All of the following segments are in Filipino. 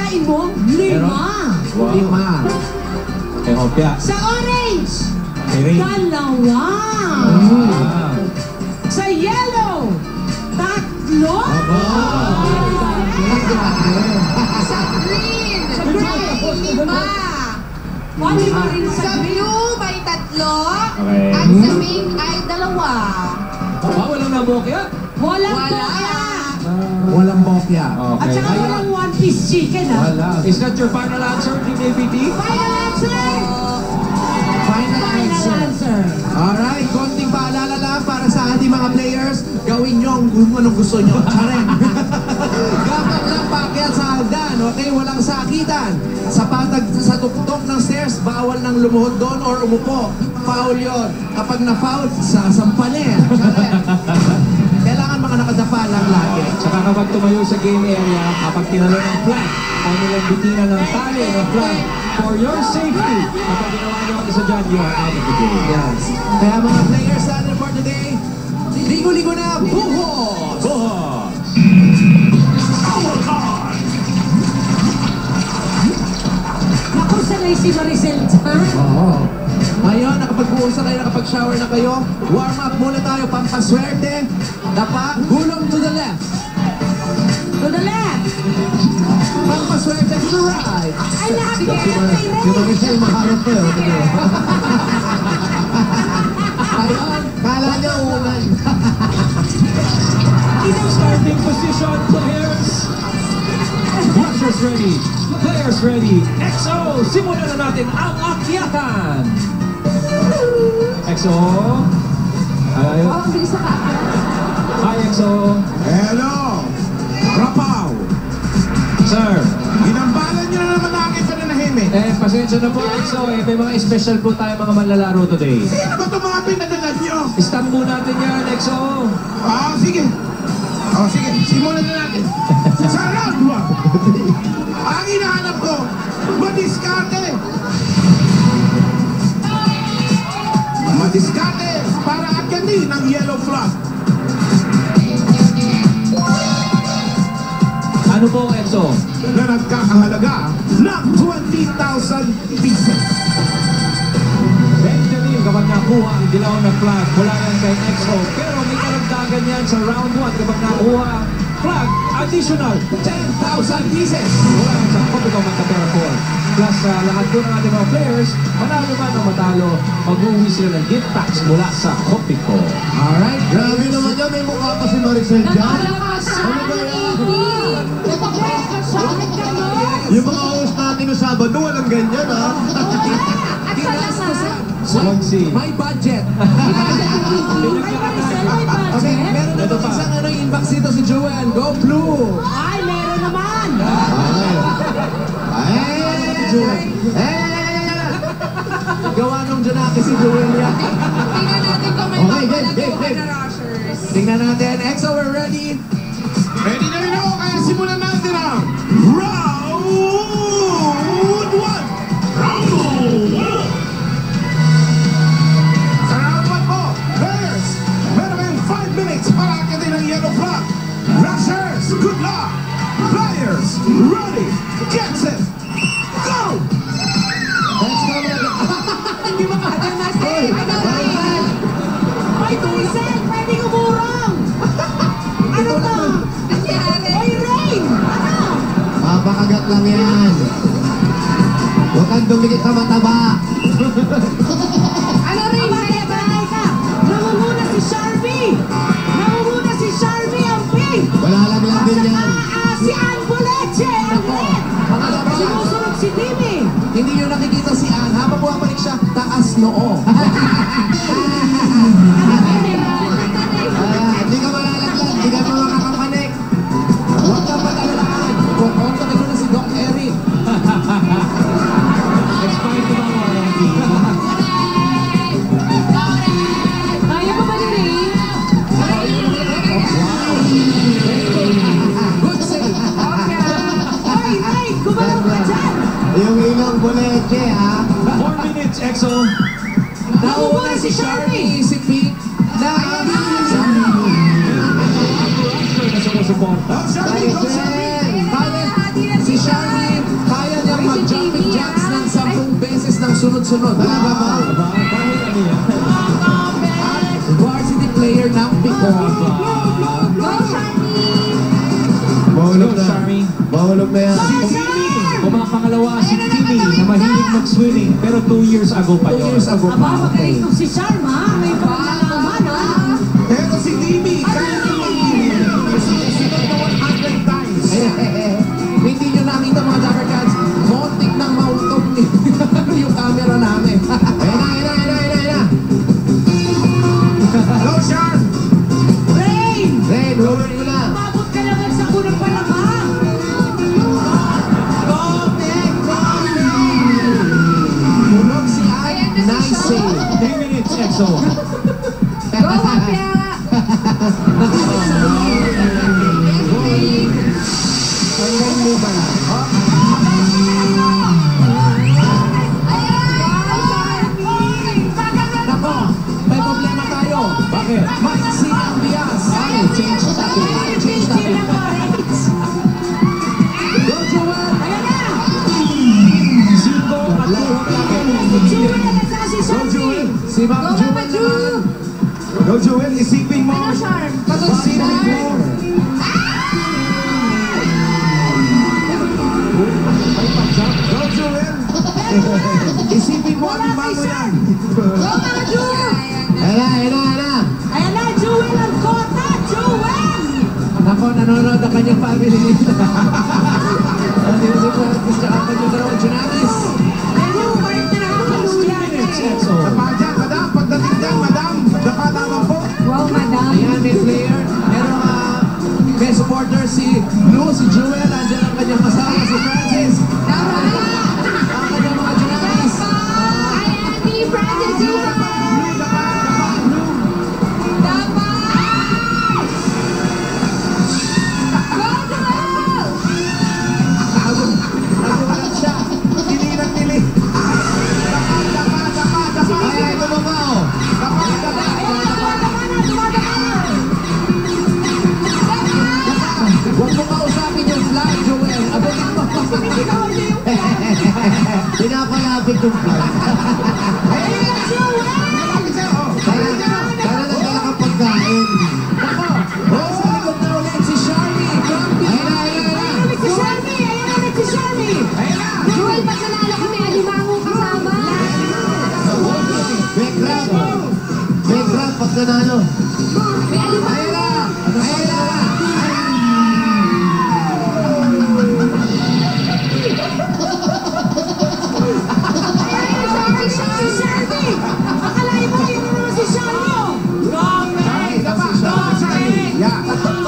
Hulaan mo, 5. Wow. 5. Kay Hopia. Sa orange, Kay Ray. 2. Wow. Sa yellow, 3. Sa green, Sa green, 5. 5 rin sa Sa green. blue, may 3. Okay. At sa pink ay 2. Walang nabokya. Walang Wala. bokya. Walang bokya. At Okay. saka walang one-piece chicken, ha? Wala. Is that your final answer, Team ABT? Final answer! Final answer. answer. Alright, konting paalala lang para sa ating mga players. Gawin nyo kung anong gusto nyo. Tsaren. Gapak lang paakyat sa hagdan, okay? Walang sakitan. Sa tuktok ng stairs, bawal nang lumuhod doon or umupo. Foul yon. Kapag na-foul, sasampalin. Tsaren. Kailangan mga nakadapa lang lagi. Tsaka kapag tumayo sa game area, kapag tinalo ng flag, o nilang bitina ng tali ng flag, for your safety, kapag ginawa nyo ang isa dyan, you are out of the game. Yes. Kaya mga players natin for today, ligo-ligo na, buhos! Buhos! Naku, sanay si Maricel dyan. Oo. Ngayon, nakapag-buhos na kayo, nakapag-shower na kayo, warm up muna tayo, pampaswerte. Dapa, gulong to the left. To the left. Pampaswerte to the right. Ay, nakakita kay Ray. Si Maricel, maharap ko yun. Ayun, kala niya ulan. Starting position, players. Watchers ready. Players ready. XO, simulan na natin ang akyatan. XO. Ay, Oh, ang bilis sa kaka. hi, XO. Hello! Rapaw! Sir. Ginambalan nyo na naman ang aking pananahimik. Pasensya na po, XO. May mga special po tayo mga manlalaro today. Sino ba itong mga pinadalan nyo? Stand mo natin yan, XO. Sige. Sige, simulan na natin. Sa round 1, ang hinahanap ko, madiskarte. Madiskarte para akyatin ang yellow flag. Ano po, XO? Na nagkakahalaga ng 20,000 pieces. Benjamin, kapag nakuha ang dilaw na flag, wala yan kay XO. Pero may karagdagan yan sa round 1 kapag nakuha ang flag, additional 10,000 pieces. Wala yan sa Hopis Magkapera 4. Plus, lahat po ng ating mga players, manalo man o matalo, mag-uwi sila ng gift packs mula sa Hopis. Alright, grabe naman yan. May mukha pa si Maricel dyan. Ano ba yan? Yung mga host natin no Sabado, walang ganyan, ha? Ginastosan. Swansea. May budget. Ay, Maricel, may Okay, budget. meron na itong isang inbox dito si Joel. Go Blue! Ay, meron naman. Gawa nung Janaki si Joel yan. Tingnan natin kung may Okay, mga game. rushers. Tingnan natin. EXO, we're ready. Ready na rin ako, kaya simulan natin ang round 1! Round 1! Sa round 1 po, players, meron kayong 5 minutes para akyatin ang yellow flag. Rushers, good luck! Players, ready, get set, go! Let's go, Hindi makakadang na stay. Ay, Maricel, pwede umurong. Ano to? Ay, Rain! Ano? Mapakagat lang yan. Huwag kang dumikit sa mataba. Ano rin? Banay ka! Namumuna si Sharpie! Namumuna si Sharpie ang pink! Wala lang din yan. Si Ann Boleche! Ang red! Mga labas. Sumusunod si Timmy! Hindi nyo nakikita si Ann. Habang bumabalik siya, taas noo. Hindi ka malalaglag. Hindi ka makakapanik. Huwag ka mag-alalaan. Kukontakin mo na si Doc Eric. Expired ko ba ang warranty? Kaya pa ba ni Rain? Good save. Ay, Rain! Gumalaw ka dyan! Yung ilang boleche, ha? 4 minutes, EXO. Nauna si Sharpie, si Pink, na Rusher na sumusuporta. Go, Sharpie! Go, Sharpie! si Sharpie, sunod-sunod. Talaga ba? Dahil ano yan? At varsity player ng Picon. Go, Shani! Mahulog na. Charming. Mahulog na yan. Pumapangalawa si Timmy na mahilig mag-swimming pero 2 years ago pa 2 yun. years ago Aba, pa. magaling itong si Sharma. May pagkalaman, ha? Pero si Timmy, kaya susunod na 100 times. Hindi nyo nakita mga Dapper Cats, montik nang mautong yung camera namin. Ayun na. Go, Sean! Rain! Ren, huli ko na. Umabot ka naman sa kunang palamang. Tulog si Ike Nice. 3 minutes, EXO. Go, Hopia! Yes, please! Hanggang mo ba na? Nako, may problema tayo. Bakit? Maiksi ang bias. Ay, change topic. Change topic. Go, Joel! Ayan na! 5 at 2 hanggang Jewel at saka si Go, Sharpie. Joel! Si Ma'am Go, Joel Mama Ju! naman. Go, Joel, isipin mo. Ano, Charm? Isipin mo. Go, Joel. Isipin mo, Wala lima kay mo yan. Go, Mama Ju! Ayan na. Ayan na, Jewel ang kota! Jewel! Nako, nanonood ang kanyang family. Nandito si Francis tsaka ang kanyang dalawang tsunamis. Ayan yung part na nakakaluyan. 2 minutes, EXO. Dapa dyan, madam. Pagdating dyan, madam. Dapa tama po. Wow, madam! Ayan, may player. Pero may supporter si Blue, si Jewel. Nandiyan ang kanyang kasama, si Francis. Tama! Ang kanyang mga tsunamis. Hi, Andy! Francis Jr.! Blue, dapa, blue. Tama! Go, Joel! Nagulat siya. Tili ng tili. Dapa. Ay, bumaba oh. Huwag mo kausapin yung flag, Joel. Abagin mo. Pinapalapit yung flag. Kaya nagdala ka pagkain. Ako, sa likod na ulit si Sharmy. Ayun na. Joel, pag nanalo kami, alimango kasama! May grab pag nanalo. May alimango! Ayun na. Yeah.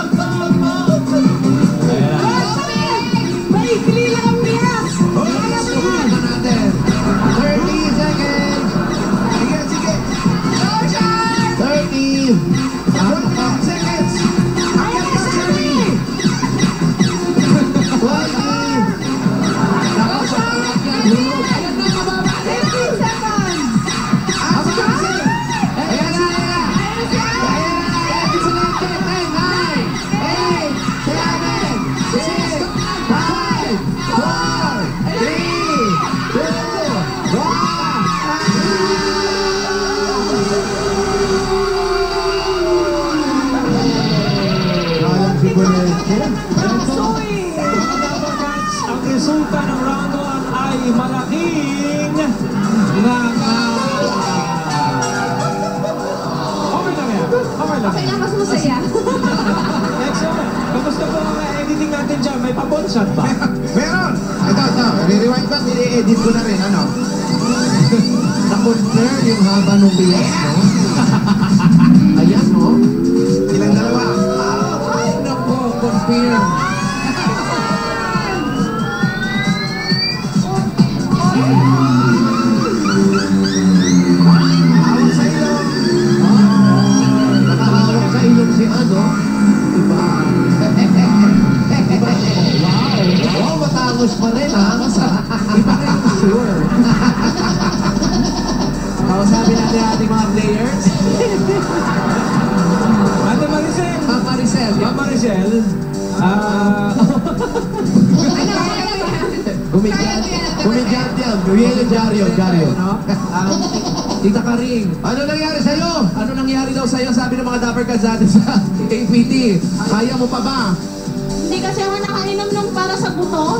Subukan natin. 30 seconds. Sige. 30. 1 seconds. Akyat ka, Sherry. 20. Nakapagpapak yan. Hulog. Ayan na, mababa. 15 seconds! Ayan na. Ayan sila. 10, 9, 8, 7, 6, 5, 4, 3, 2, 1. Ang resulta ng round 1 ay malaking Okay lang yan. Okay lang, mas masaya. EXO, kamusta po ang editing natin dyan? May pa-ball shot ba? Meron. Ito. Re-rewind ko. Nire-edit ko na rin. Ano? Na-confirm yung haba ng bias, no? Ayan, no? Ilang dalawa? Ay, nako, confirm. Awag sa ilong. Nakahawak sa ilong si ano? Iba. Wow, matangos pa rin, ha? Iba rin, sure. Kausapin natin ating mga players. Ate Maricel! Ma'am Maricel. Ma'am Maricel, Ano? Komedyante yan. Dario. Tita Karing, ano nangyari sa'yo? Ano nangyari daw sa'yo? Sabi ng mga Dapper Cats natin sa APT. Kaya mo pa ba? Hindi kasi ako nakainom nung para sa buto.